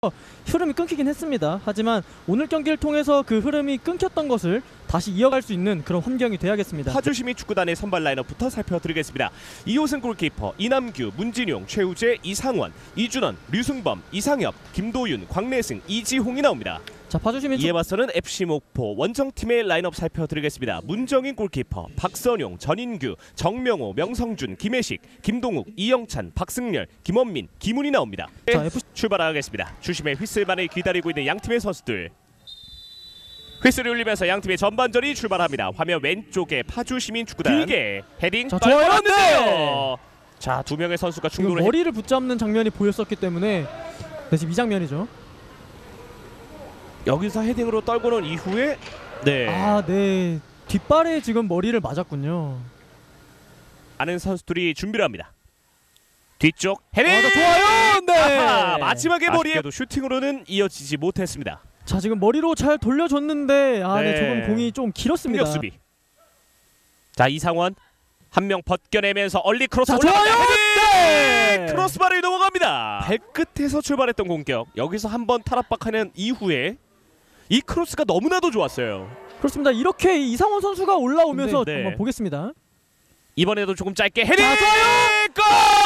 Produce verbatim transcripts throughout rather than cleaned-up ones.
흐름이 끊기긴 했습니다. 하지만 오늘 경기를 통해서 그 흐름이 끊겼던 것을 다시 이어갈 수 있는 그런 환경이 돼야겠습니다. 파주시민 축구단의 선발 라인업부터 살펴드리겠습니다. 이호승 골키퍼, 이남규, 문진용, 최우재, 이상원, 이준원, 류승범, 이상엽, 김도윤, 광래승, 이지홍이 나옵니다. 자, 파주시민 이에 맞서는 에프씨 목포 원정팀의 라인업 살펴드리겠습니다. 문정인 골키퍼, 박선용, 전인규, 정명호, 명성준, 김혜식, 김동욱, 이영찬, 박승렬, 김원민, 김훈이 나옵니다. 자, 에프씨... 출발하겠습니다. 주심의 휘슬만을 기다리고 있는 양팀의 선수들. 휘슬을 울리면서 양팀의 전반전이 출발합니다. 화면 왼쪽에 파주시민 축구단 길게 헤딩 떨어졌는데요. 자, 두 명의 선수가 충돌을 머리를 붙잡는 장면이 보였었기 때문에 네, 지금 이 장면이죠. 여기서 헤딩으로 떨고는 이후에 네. 아, 네. 뒷발에 지금 머리를 맞았군요. 많은 선수들이 준비를 합니다. 뒤쪽 헤딩! 아, 좋아요! 네. 아하, 마지막에 머리에도 슈팅으로는 이어지지 못했습니다. 자, 지금 머리로 잘 돌려줬는데 아, 네. 네. 조금 공이 좀 길었습니다. 공격 수비. 자, 이상원 한 명 벗겨내면서 얼리 크로스 올라가요. 네. 크로스바를 넘어갑니다. 발끝에서 출발했던 공격. 여기서 한번 탈압박하는 이후에 이 크로스가 너무나도 좋았어요. 그렇습니다. 이렇게 이상원 선수가 올라오면서 네, 네. 한번 보겠습니다. 이번에도 조금 짧게 헤딩! 자, 골!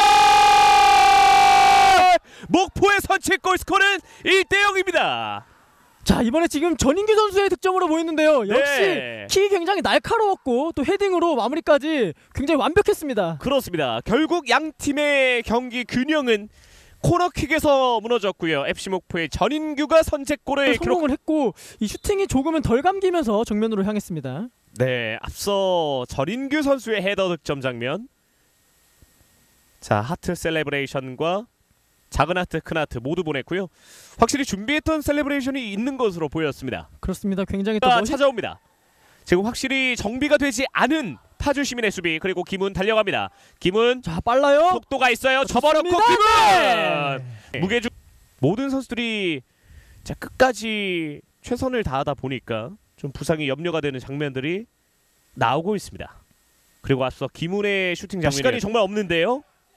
목포의 선취골 스코어는 일 대 영입니다. 자, 이번에 지금 전인규 선수의 득점으로 보였는데요. 역시 네. 킥이 굉장히 날카로웠고 또 헤딩으로 마무리까지 굉장히 완벽했습니다. 그렇습니다. 결국 양 팀의 경기 균형은 코너킥에서 무너졌고요. 에프씨 목포의 전인규가 선제골을 성공을 기록... 했고 이 슈팅이 조금은 덜 감기면서 정면으로 향했습니다. 네, 앞서 전인규 선수의 헤더 득점 장면. 자, 하트 셀레브레이션과 작은 하트, 큰 하트 모두 보냈고요. 확실히 준비했던 셀레브레이션이 있는 것으로 보였습니다. 그렇습니다. 굉장히 또 멋있... 찾아옵니다. 지금 확실히 정비가 되지 않은 파주 시민의 수비. 그리고 김훈 달려갑니다. 김훈 자, 빨라요. 속도가 있어요. 접어놓고 김훈 네. 무게중 모든 선수들이 자, 끝까지 최선을 다하다 보니까 좀 부상이 염려가 되는 장면들이 나오고 있습니다. 그리고 앞서 김훈의 슈팅 장면이 시간이 정말 없는데요.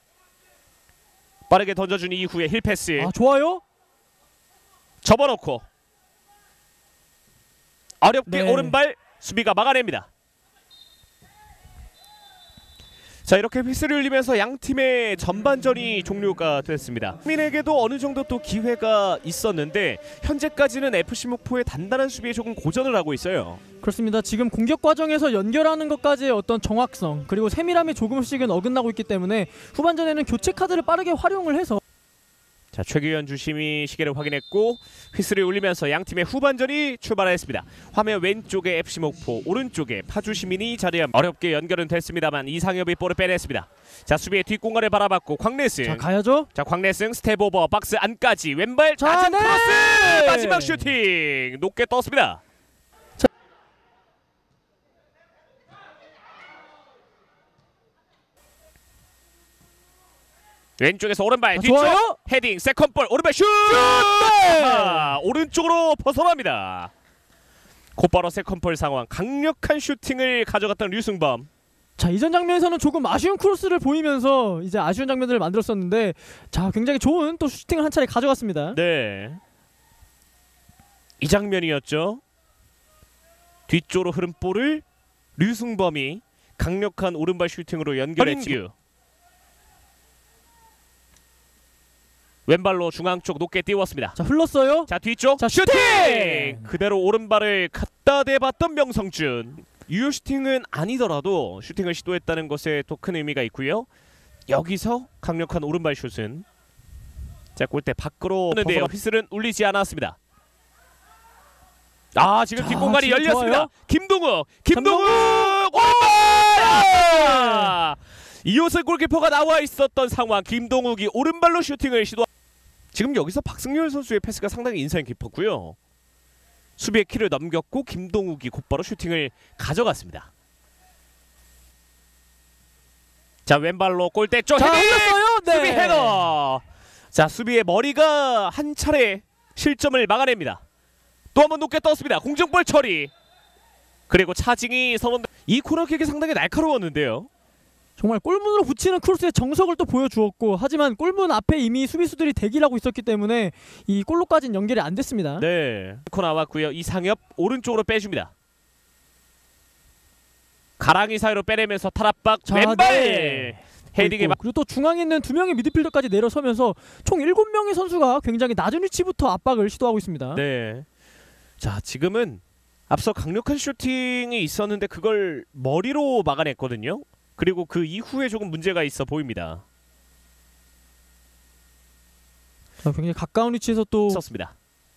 빠르게 던져준 이후에 힐 패스. 아, 좋아요. 접어놓고 어렵게 네. 오른발 수비가 막아냅니다. 자, 이렇게 휘슬을 울리면서 양 팀의 전반전이 종료가 됐습니다. 민에게도 어느 정도 또 기회가 있었는데 현재까지는 에프씨 목포의 단단한 수비에 조금 고전을 하고 있어요. 그렇습니다. 지금 공격 과정에서 연결하는 것까지의 어떤 정확성 그리고 세밀함이 조금씩은 어긋나고 있기 때문에 후반전에는 교체 카드를 빠르게 활용을 해서 자, 최규현 주심이 시계를 확인했고 휘슬을 울리면서 양팀의 후반전이 출발했습니다. 화면 왼쪽에 에프씨 목포, 오른쪽에 파주시민이 자리합니다. 어렵게 연결은 됐습니다만 이상엽이 볼을 빼냈습니다. 자, 수비의 뒷공간을 바라봤고 광래승. 자, 가야죠. 자, 광래승 스텝 오버 박스 안까지 왼발 자, 낮은 네! 크로스 마지막 슈팅 높게 떴습니다. 왼쪽에서 오른발 아, 뒤쪽 좋아요? 헤딩 세컨볼 오른발 슛! 네! 아, 오른쪽으로 벗어납니다. 곧바로 세컨볼 상황. 강력한 슈팅을 가져갔던 류승범. 자, 이전 장면에서는 조금 아쉬운 크로스를 보이면서 이제 아쉬운 장면들을 만들었었는데 자, 굉장히 좋은 또 슈팅을 한 차례 가져갔습니다. 네, 이 장면이었죠. 뒤쪽으로 흐른 볼을 류승범이 강력한 오른발 슈팅으로 연결했지요. 왼발로 중앙 쪽 높게 띄웠습니다. 자, 흘렀어요. 자, 뒤쪽 자, 슈팅! 슈팅! 그대로 오른발을 갖다 대봤던 명성준. 유효 슈팅은 아니더라도 슈팅을 시도했다는 것에 또 큰 의미가 있고요. 여기서 강력한 오른발 슛은 자, 골대 밖으로 하는데요. 휘슬은 울리지 않았습니다. 아, 지금 자, 뒷공간이 지금 열렸습니다. 좋아요. 김동욱! 김동욱! 오른발! 이호승 골키퍼가 나와 있었던 상황. 김동욱이 오른발로 슈팅을 시도. 지금 여기서 박승렬 선수의 패스가 상당히 인상 깊었고요. 수비의 키를 넘겼고 김동욱이 곧바로 슈팅을 가져갔습니다. 자, 왼발로 골대 쪽 자, 헤딩! 흘렀어요. 네. 수비 헤더. 자, 수비의 머리가 한 차례 실점을 막아냅니다. 또 한 번 높게 떴습니다. 공중볼 처리. 그리고 차징이 선언. 이 코너킥이 상당히 날카로웠는데요. 정말 골문으로 붙이는 크로스의 정석을 또 보여주었고, 하지만 골문 앞에 이미 수비수들이 대기를 하고 있었기 때문에 이 골로까지는 연결이 안 됐습니다. 네, 코 나왔고요. 이상엽 오른쪽으로 빼줍니다. 가랑이 사이로 빼내면서 탈압박 자, 왼발 네. 헤딩에 그리고 또 중앙에 있는 두 명의 미드필더까지 내려서면서 총 일곱 명의 선수가 굉장히 낮은 위치부터 압박을 시도하고 있습니다. 네. 자, 지금은 앞서 강력한 슈팅이 있었는데 그걸 머리로 막아냈거든요. 그리고 그 이후에 조금 문제가 있어 보입니다. 자, 굉장히 가까운 위치에서 또 썼습니다.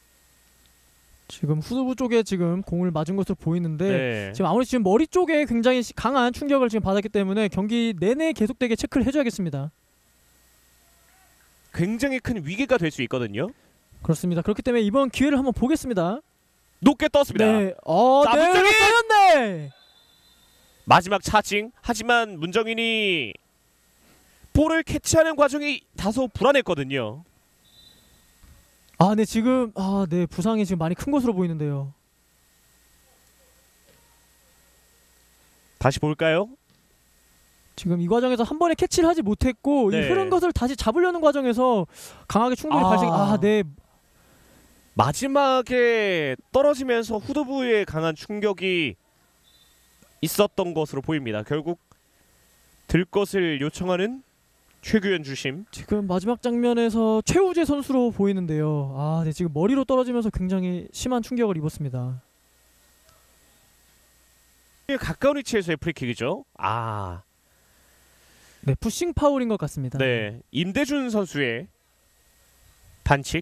지금 후두부 쪽에 지금 공을 맞은 것으로 보이는데 네. 지금 아무리 지금 머리 쪽에 굉장히 시- 강한 충격을 지금 받았기 때문에 경기 내내 계속되게 체크를 해줘야겠습니다. 굉장히 큰 위기가 될 수 있거든요. 그렇습니다. 그렇기 때문에 이번 기회를 한번 보겠습니다. 높게 떴습니다. 네, 어, 자, 네, 문정인! 쌓였네. 마지막 차징. 하지만 문정인이 볼을 캐치하는 과정이 다소 불안했거든요. 아, 네, 지금 아, 네, 부상이 지금 많이 큰 것으로 보이는데요. 다시 볼까요? 지금 이 과정에서 한 번에 캐치를 하지 못했고 네. 이 흐른 것을 다시 잡으려는 과정에서 강하게 충돌이 아. 발생. 아, 네, 마지막에 떨어지면서 후두부에 강한 충격이 있었던 것으로 보입니다. 결국 들 것을 요청하는 최규현 주심. 지금 마지막 장면에서 최우재 선수로 보이는데요. 아, 네, 지금 머리로 떨어지면서 굉장히 심한 충격을 입었습니다. 가까운 위치에서의 프리킥이죠. 아, 네, 푸싱 파울인 것 같습니다. 네. 임대준 선수의 반칙.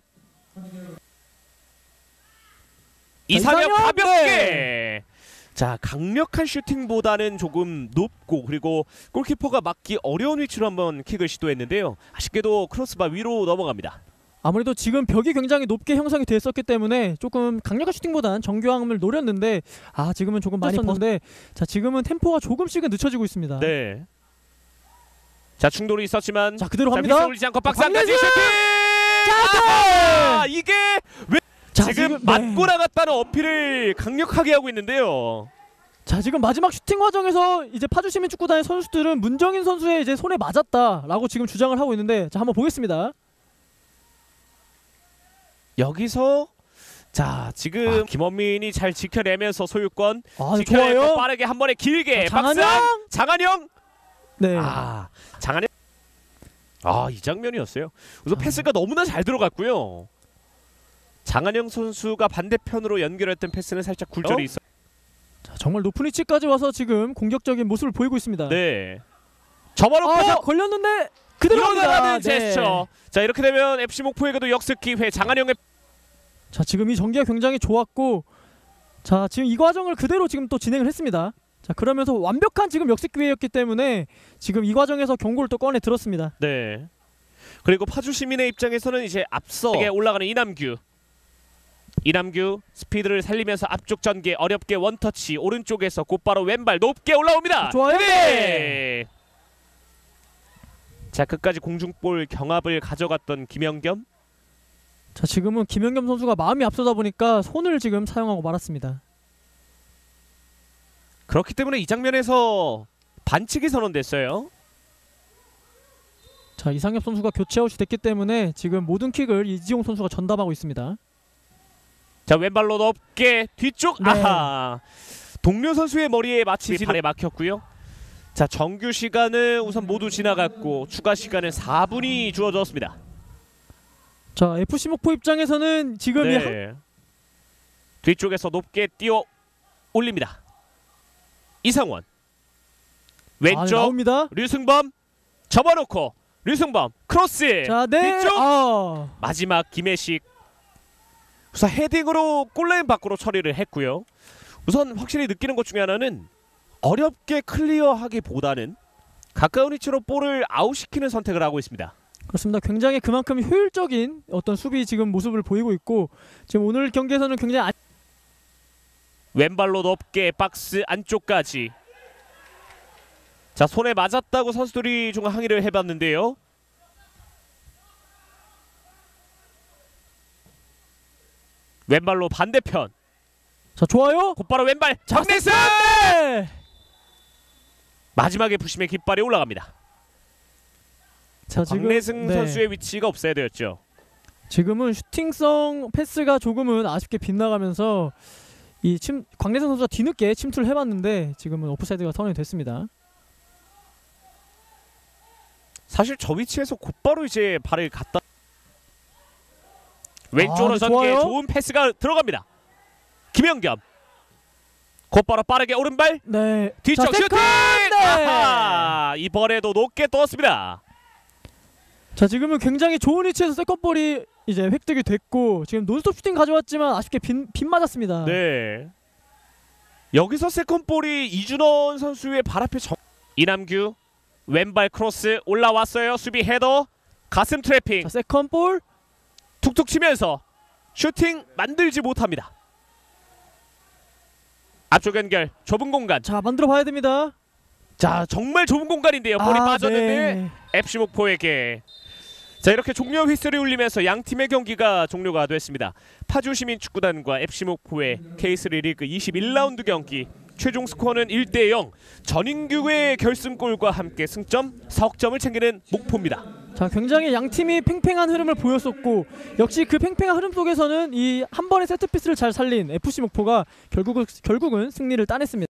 이상엽 이상엽! 가볍게. 네. 자, 강력한 슈팅보다는 조금 높고 그리고 골키퍼가 막기 어려운 위치로 한번 킥을 시도했는데요. 아쉽게도 크로스바 위로 넘어갑니다. 아무래도 지금 벽이 굉장히 높게 형성이 됐었기 때문에 조금 강력한 슈팅보다는 정교함을 노렸는데 아, 지금은 조금 많이 벗는데 자, 지금은 템포가 조금씩은 늦춰지고 있습니다. 네. 자, 충돌이 있었지만 자, 그대로 자, 갑니다. 휘슬 울리지 않고 박스 안까지 박내준! 슈팅! 자, 아, 이게 왜 자, 지금 지금, 맞고 네. 나갔다는 어필을 강력하게 하고 있는데요. 자, 지금 마지막 슈팅 과정에서 이제 파주시민 축구단의 선수들은 문정인 선수의 이제 손에 맞았다라고 지금 주장을 하고 있는데 자, 한번 보겠습니다. 여기서 자, 지금 아, 김원민이 잘 지켜내면서 소유권 아, 네, 지켜내고 좋아요. 빠르게 한 번에 길게 자, 박스 장한영! 안. 장한영. 네. 아, 장한영. 아, 이 장면이었어요. 우선 아. 패스가 너무나 잘 들어갔고요. 장한영 선수가 반대편으로 연결했던 패스는 살짝 굴절이 어? 있어. 자, 정말 높은 위치까지 와서 지금 공격적인 모습을 보이고 있습니다. 네. 접어놓고 아, 자, 걸렸는데 그대로 일어나는 갑니다. 제스처. 자, 이렇게 되면 에프씨 목포에게도 역습 기회. 장한영의 자, 지금 이 전개가 굉장히 좋았고 자, 지금 이 과정을 그대로 지금 또 진행을 했습니다. 자, 그러면서 완벽한 지금 역습 기회였기 때문에 지금 이 과정에서 경고를 또 꺼내 들었습니다. 네. 그리고 파주 시민의 입장에서는 이제 앞서 올라가는 이남규. 이남규 스피드를 살리면서 앞쪽 전개 어렵게 원터치 오른쪽에서 곧바로 왼발 높게 올라옵니다. 좋아요. 네. 자, 끝까지 공중볼 경합을 가져갔던 김영겸. 자, 지금은 김연겸 선수가 마음이 앞서다 보니까 손을 지금 사용하고 말았습니다. 그렇기 때문에 이 장면에서 반칙이 선언됐어요. 자, 이상엽 선수가 교체 아웃이 됐기 때문에 지금 모든 킥을 이지용 선수가 전담하고 있습니다. 자, 왼발로 높게 뒤쪽. 네. 아하. 동료 선수의 머리에 마치 발에 막혔고요. 자, 정규 시간은 우선 모두 지나갔고 추가 시간은 사 분이 주어졌습니다. 자, 에프씨 목포 입장에서는 지금 이 한... 네. 뒤쪽에서 높게 뛰어 올립니다. 이상원 왼쪽 아, 네, 나옵니다. 류승범 접어놓고 류승범 크로스. 자, 네. 뒤쪽 아. 마지막 김혜식 우선 헤딩으로 골라인 밖으로 처리를 했고요. 우선 확실히 느끼는 것 중에 하나는 어렵게 클리어하기보다는 가까운 위치로 볼을 아웃시키는 선택을 하고 있습니다. 그렇습니다. 굉장히 그만큼 효율적인 어떤 수비 지금 모습을 보이고 있고 지금 오늘 경기에서는 굉장히 안... 왼발로 높게 박스 안쪽까지. 자, 손에 맞았다고 선수들이 좀 항의를 해봤는데요. 왼발로 반대편. 자, 좋아요. 곧바로 왼발. 자, 박내수. 네. 마지막에 부심의 깃발이 올라갑니다. 자, 지금 박내승 네. 선수의 위치가 옵사이드였죠. 지금은 슈팅성 패스가 조금은 아쉽게 빗나가면서 이 침, 광내승 선수가 뒤늦게 침투를 해봤는데 지금은 오프사이드가 선언이 됐습니다. 사실 저 위치에서 곧바로 이제 발을 갖다 왼쪽으로 아, 전개 좋아요. 좋은 패스가 들어갑니다. 김영겸 곧바로 빠르게 오른발 네. 뒤쪽 자, 슈팅! 세컨! 네. 아하! 이번에도 높게 떴습니다. 자, 지금은 굉장히 좋은 위치에서 세컨볼이 이제 획득이 됐고 지금 논스톱 슈팅 가져왔지만 아쉽게 빈, 빈 맞았습니다. 네. 여기서 세컨볼이 이준원 선수의 발 앞에 정... 이남규 왼발 크로스 올라왔어요. 수비 헤더 가슴 트래핑 자, 세컨볼. 툭툭 치면서 슈팅 만들지 못합니다. 앞쪽 연결 좁은 공간. 자, 만들어 봐야 됩니다. 자, 정말 좁은 공간인데요. 볼이 아, 빠졌는데 네. 에프씨 목포에게. 자, 이렇게 종료 휘슬이 울리면서 양 팀의 경기가 종료가 됐습니다. 파주 시민축구단과 에프씨 목포의 케이쓰리 리그 이십일 라운드 경기 최종 스코어는 일 대 영. 전인규의 결승골과 함께 승점 석 점을 챙기는 목포입니다. 자, 굉장히 양 팀이 팽팽한 흐름을 보였었고 역시 그 팽팽한 흐름 속에서는 이 한 번의 세트피스를 잘 살린 에프씨 목포가 결국 결국은 승리를 따냈습니다.